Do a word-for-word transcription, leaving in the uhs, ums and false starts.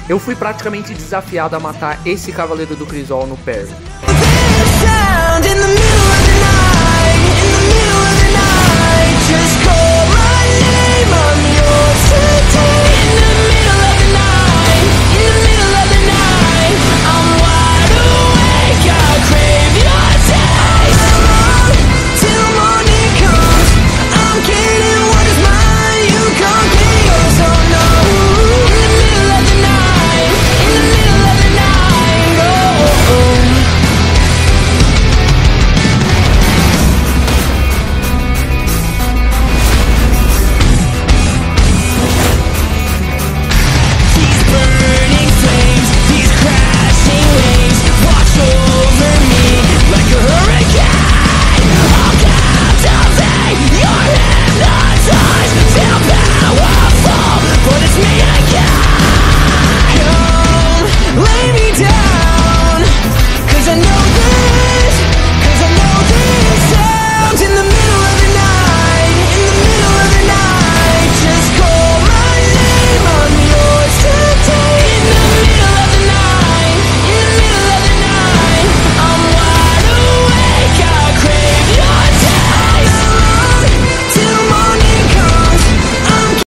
eu fui praticamente desafiado a matar esse Cavaleiro do Crisol no parry. Just call my name, I'm yours to take.